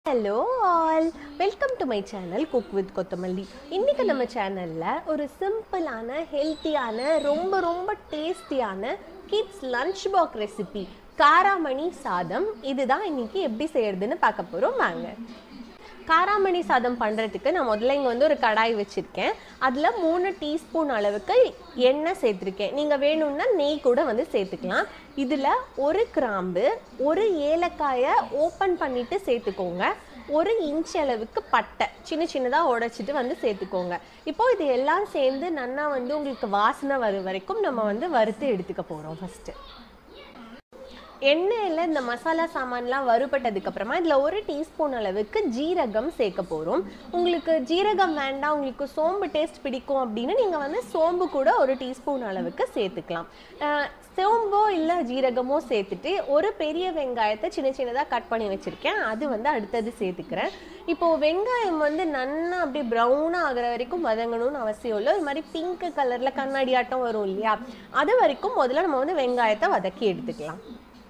Hello all, welcome to my channel Cook with Kottamalli. இன்னைக்கு நம்ம சேனல்ல ஒரு சிம்பிளான ஹெல்த்தியான ரொம்ப டேஸ்டியான கிட்ஸ் லஞ்ச் பாக்ஸ் ரெசிபி காராமணி சாதம் இதுதான் இன்னைக்கு எப்படி செய்யறதுன்னு பார்க்க போறோம் வாங்க. காராமணி சாதம் பண்ணுறதுக்கு நான் முதல்ல இங்கே வந்து ஒரு கடாய் வச்சுருக்கேன். அதில் 3 டீஸ்பூன் அளவுக்கு எண்ணெய் சேர்த்துருக்கேன். நீங்கள் வேணும்னா நெய் கூட வந்து சேர்த்துக்கலாம். இதில் ஒரு கிராம்பு, ஒரு ஏலக்காயை ஓப்பன் பண்ணிவிட்டு சேர்த்துக்கோங்க. 1 இன்ச் அளவுக்கு பட்டை சின்னதாக உடைச்சிட்டு வந்து சேர்த்துக்கோங்க. இப்போது இது எல்லாம் சேர்ந்து நல்லா வந்து உங்களுக்கு வாசனை வரும் வரைக்கும் நம்ம வந்து வறுத்து எடுத்துக்க போகிறோம். ஃபஸ்ட்டு எண்ணெயில் இந்த மசாலா சாமான்லாம் வறுபட்டதுக்கு அப்புறமா இதில் 1 டீஸ்பூன் அளவுக்கு ஜீரகம் சேர்க்க போகிறோம். உங்களுக்கு ஜீரகம் வேண்டாம், உங்களுக்கு சோம்பு டேஸ்ட் பிடிக்கும் அப்படின்னு நீங்கள் வந்து சோம்பு கூட 1 டீஸ்பூன் அளவுக்கு சேர்த்துக்கலாம். சோம்போ இல்லை ஜீரகமோ சேர்த்துட்டு ஒரு பெரிய வெங்காயத்தை சின்னதாக கட் பண்ணி வச்சுருக்கேன். அது வந்து அடுத்தது சேர்த்துக்கிறேன். இப்போது வெங்காயம் வந்து நல்லா அப்படியே ப்ரௌனாக ஆகிற வரைக்கும் வதங்கணும்னு அவசியம் இல்லை. ஒரு மாதிரி பிங்க் கலரில் கண்ணாடி ஆட்டம் வரும் இல்லையா, அது வரைக்கும் முதல்ல நம்ம வந்து வெங்காயத்தை வதக்கி எடுத்துக்கலாம்.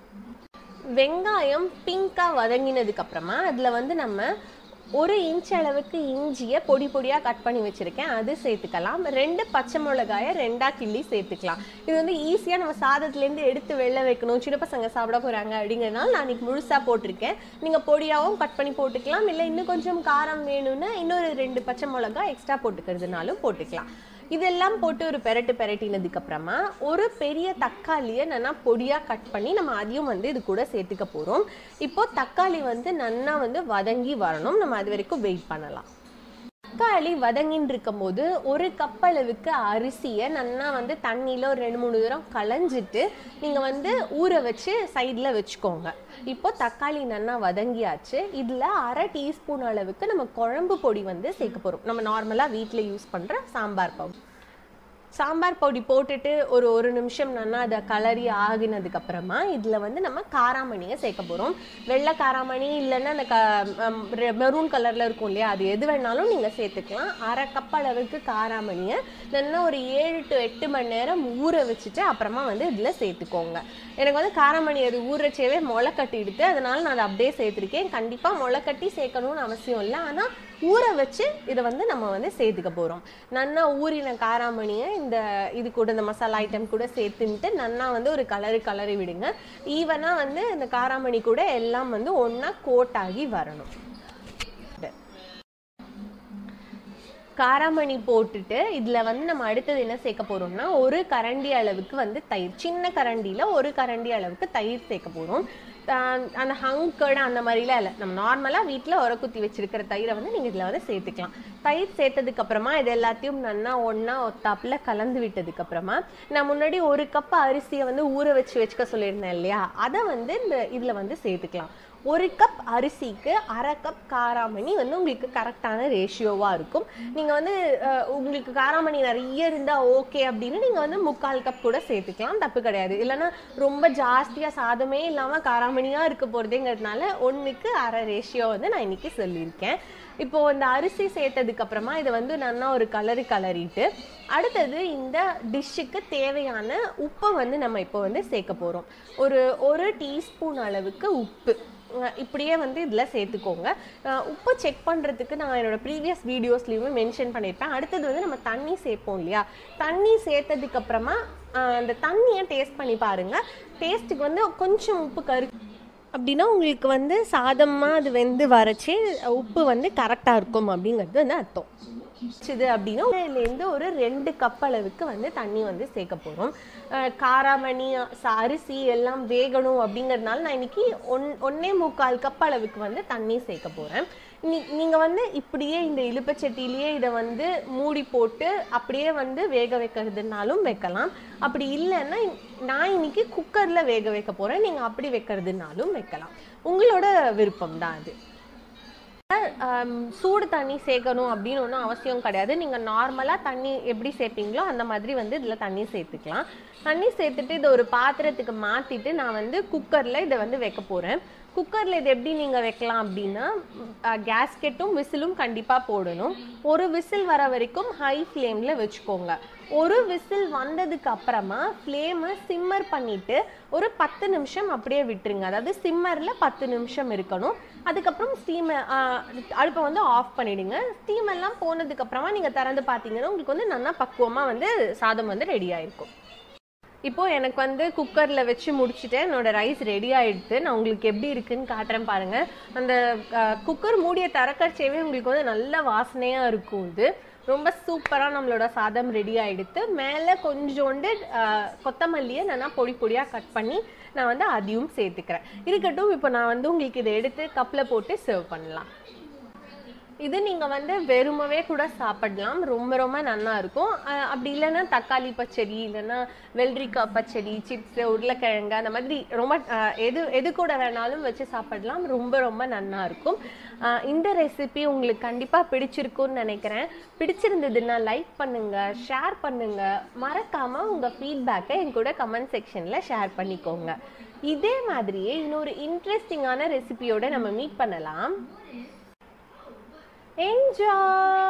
வெங்காயம் பிங்காக வதங்கினதுக்கு அப்புறமா அதில் வந்து நம்ம 1 இன்ச் அளவுக்கு இஞ்சியை பொடியாக கட் பண்ணி வச்சுருக்கேன், அது சேர்த்துக்கலாம். 2 பச்சை மிளகாயை 2ஆக கிள்ளி சேர்த்துக்கலாம். இது வந்து ஈஸியாக நம்ம சாதத்துலேருந்து எடுத்து வெளில வைக்கணும், சின்ன பசங்க சாப்பிட போகிறாங்க அப்படிங்கிறதுனால நான் இன்றைக்கி முழுசாக போட்டிருக்கேன். நீங்கள் பொடியாகவும் கட் பண்ணி போட்டுக்கலாம், இல்லை இன்னும் கொஞ்சம் காரம் வேணும்னா இன்னொரு 2 பச்சை மிளகா எக்ஸ்ட்ரா போட்டுக்கிறதுனாலும் போட்டுக்கலாம். இதெல்லாம் போட்டு ஒரு பெரட்டினதுக்கு அப்புறமா ஒரு பெரிய தக்காளியை நல்லா பொடியாக கட் பண்ணி நம்ம அதையும் வந்து இது கூட சேர்த்துக்க போகிறோம். இப்போ தக்காளி வந்து நல்லா வந்து வதங்கி வரணும், நம்ம அது வரைக்கும் வெயிட் பண்ணலாம். தக்காளி வதங்கின்னு இருக்கும் போது 1 கப் அளவுக்கு அரிசியை நல்லா வந்து தண்ணியில் ஒரு 2-3 தடவை களைஞ்சிட்டு நீங்கள் வந்து ஊற வச்சு சைடில் வச்சுக்கோங்க. இப்போ தக்காளி நல்லா வதங்கியாச்சு. இதில் 1/2 டீஸ்பூன் அளவுக்கு நம்ம குழம்பு பொடி வந்து சேர்க்க போகிறோம். நம்ம நார்மலாக வீட்டில் யூஸ் பண்ணுற சாம்பார் பொடி போட்டுட்டு ஒரு நிமிஷம் நல்லா அதை கலரி ஆகினதுக்கப்புறமா இதில் வந்து நம்ம காராமணியை சேர்க்க போகிறோம். வெள்ளை காராமணி இல்லைன்னா அந்த மெரூன் கலரில் இருக்கும் இல்லையா, அது எது வேணாலும் நீங்கள் சேர்த்துக்கலாம். 1/2 கப் அளவுக்கு காராமணியை நல்லா ஒரு 7 to 8 மணி நேரம் ஊற வச்சுட்டு அப்புறமா வந்து இதில் சேர்த்துக்கோங்க. எனக்கு வந்து காராமணி அது ஊறச்சேவே முளை கட்டிடுது, அதனால நான் அதை அப்படியே சேர்த்துருக்கேன். கண்டிப்பாக முளை கட்டி சேர்க்கணும்னு அவசியம் இல்லை, ஆனால் ஊற வச்சு இதை வந்து நம்ம வந்து சேர்த்துக்க போகிறோம். நல்லா ஊறின காராமணியை இது கூட இந்த மசாலா ஐட்டம் கூட சேர்த்துட்டு நல்லா வந்து ஒரு கலரி விடுங்க. ஈவனாக வந்து இந்த காராமணி கூட எல்லாம் வந்து ஒன்றா கோட் ஆகி வரணும். காராமணி போட்டுட்டு இதில் வந்து நம்ம அடுத்தது என்ன சேர்க்க போகிறோம்னா 1 கரண்டி அளவுக்கு வந்து தயிர், சின்ன கரண்டியில் 1 கரண்டி அளவுக்கு தயிர் சேர்க்க போகிறோம். அந்த ஹங்கர்டு அந்த மாதிரிலாம் இல்லை, நம்ம நார்மலாக வீட்டில் உரக்குத்தி வச்சிருக்கிற தயிரை வந்து நீங்கள் இதில் வந்து சேர்த்துக்கலாம். தயிர் சேர்த்ததுக்கு அப்புறமா இது எல்லாத்தையும் நல்லா ஒன்றா ஒத்தாப்பில் கலந்து விட்டதுக்கு அப்புறமா நான் முன்னாடி 1 கப் அரிசியை வந்து ஊற வச்சுக்க சொல்லியிருந்தேன் இல்லையா, அதை வந்து இதில் வந்து சேர்த்துக்கலாம். 1 கப் அரிசிக்கு 1/2 கப் காராமணி வந்து உங்களுக்கு கரெக்டான ரேஷியோவாக இருக்கும். நீங்கள் வந்து உங்களுக்கு காராமணி நிறைய இருந்தால் ஓகே அப்படின்னு நீங்கள் வந்து 3/4 கப் கூட சேர்த்துக்கலாம், தப்பு கிடையாது. இல்லைன்னா ரொம்ப ஜாஸ்தியாக சாதமே இல்லாமல் காராமணியாக இருக்க போகிறதுங்கிறதுனால 1க்கு 1/2 ரேஷியோ வந்து நான் இன்னைக்கு சொல்லியிருக்கேன். இப்போது இந்த அரிசி சேர்த்ததுக்கு அப்புறமா இதை வந்து நல்லா ஒரு கலரிட்டு அடுத்தது இந்த டிஷ்ஷுக்கு தேவையான உப்பை வந்து நம்ம இப்போ வந்து சேர்க்க போகிறோம். ஒரு டீஸ்பூன் அளவுக்கு உப்பு இப்படியே வந்து இதில் சேர்த்துக்கோங்க. உப்பு செக் பண்ணுறதுக்கு நான் என்னோடய ப்ரீவியஸ் வீடியோஸ்லேயுமே மென்ஷன் பண்ணியிருப்பேன். அடுத்தது வந்து நம்ம தண்ணி சேர்ப்போம் இல்லையா, தண்ணி சேர்த்ததுக்கப்புறமா அந்த தண்ணியை டேஸ்ட் பண்ணி பாருங்கள். டேஸ்ட்டுக்கு வந்து கொஞ்சம் உப்பு அப்படின்னா உங்களுக்கு வந்து சாதமாக அது வெந்து வரைச்சி உப்பு வந்து கரெக்டாக இருக்கும் அப்படிங்கிறது வந்து அர்த்தம். இது அப்படின்னா இதுலேருந்து ஒரு 2 கப் அளவுக்கு வந்து தண்ணி வந்து சேர்க்க போகிறோம். காராமணி அரிசி எல்லாம் வேகணும் அப்படிங்கிறதுனால நான் இன்னைக்கு 1.25 கப் அளவுக்கு வந்து தண்ணி சேர்க்க போகிறேன். நீங்கள் வந்து இப்படியே இந்த இலுப்பச்சட்டிலேயே இதை வந்து மூடி போட்டு அப்படியே வந்து வேக வைக்கிறதுனாலும் வைக்கலாம். அப்படி இல்லைன்னா நான் இன்னைக்கு குக்கரில் வேக வைக்க போகிறேன், நீங்கள் அப்படி வைக்கிறதுனாலும் வைக்கலாம், உங்களோட விருப்பம் தான் அது. சூடு தண்ணி சேர்க்கணும் அப்படின்னு ஒன்றும் அவசியம் கிடையாது. நீங்கள் நார்மலாக தண்ணி எப்படி சேர்ப்பீங்களோ அந்த மாதிரி வந்து இதில் தண்ணி சேர்த்துக்கலாம். தண்ணி சேர்த்துட்டு இதை ஒரு பாத்திரத்துக்கு மாற்றிட்டு நான் வந்து குக்கரில் இதை வந்து வைக்க போகிறேன். குக்கரில் இது எப்படி நீங்கள் வைக்கலாம் அப்படின்னா கேஸ்கெட்டும் விசிலும் கண்டிப்பாக போடணும். ஒரு விசில் வர வரைக்கும் ஹை ஃப்ளேமில் வச்சுக்கோங்க. ஒரு விசில் வந்ததுக்கு அப்புறமா ஃப்ளேமை சிம்மர் பண்ணிவிட்டு ஒரு 10 நிமிஷம் அப்படியே விட்டுருங்க. அதாவது சிம்மரில் 10 நிமிஷம் இருக்கணும். அதுக்கப்புறம் அடுப்பை வந்து ஆஃப் பண்ணிவிடுங்க. ஸ்டீம் எல்லாம் போனதுக்கப்புறமா நீங்கள் திறந்து பார்த்தீங்கன்னா உங்களுக்கு வந்து நல்லா பக்குவமாக வந்து சாதம் வந்து ரெடி ஆகிருக்கும். இப்போது எனக்கு வந்து குக்கரில் வச்சு முடிச்சுட்டேன். என்னோடய ரைஸ் ரெடி ஆகிடுது. நான் உங்களுக்கு எப்படி இருக்குன்னு காட்டுறேன் பாருங்கள். அந்த குக்கர் மூடியை திறக்கச்சேவே உங்களுக்கு வந்து நல்ல வாசனையாக இருக்கும். இது ரொம்ப சூப்பராக நம்மளோட சாதம் ரெடி ஆகிடுது. மேலே கொஞ்சோண்டு கொத்தமல்லியை நான் பொடி பொடியாக கட் பண்ணி நான் வந்து அதையும் சேர்த்துக்கிறேன். இருக்கட்டும், இப்போ நான் வந்து உங்களுக்கு இதை எடுத்து கப்பில் போட்டு சர்வ் பண்ணலாம். இது நீங்கள் வந்து வெறுமவே கூட சாப்பிடலாம். ரொம்ப ரொம்ப நல்லா இருக்கும். அப்படி இல்லைன்னா தக்காளி பச்சடி, இல்லைன்னா வெள்ளரிக்காய் பச்சடி, சிப்ஸு, உருளைக்கிழங்கு அந்த மாதிரி ரொம்ப எது கூட வேணாலும் வச்சு சாப்பிடலாம். ரொம்ப ரொம்ப நல்லா இருக்கும். இந்த ரெசிபி உங்களுக்கு கண்டிப்பாக பிடிச்சிருக்குன்னு நினைக்கிறேன். பிடிச்சிருந்ததுன்னா லைக் பண்ணுங்கள், ஷேர் பண்ணுங்கள். மறக்காமல் உங்கள் ஃபீட்பேக்கை என் கூட கமெண்ட் செக்ஷனில் ஷேர் பண்ணிக்கோங்க. இதே மாதிரியே இன்னொரு இன்ட்ரெஸ்டிங்கான ரெசிபியோட நம்ம மீட் பண்ணலாம். Enjoy!